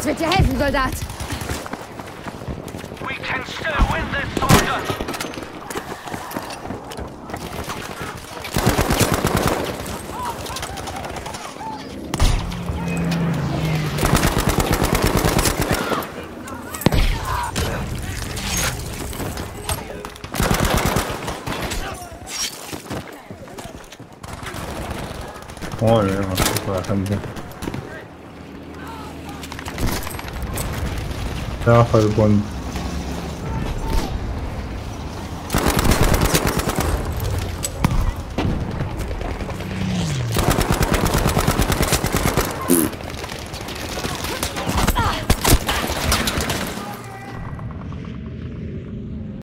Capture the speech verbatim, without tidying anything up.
Das wird dir helfen, Soldat. We can still win this, soldier. Olha, uma também. Já faz bom.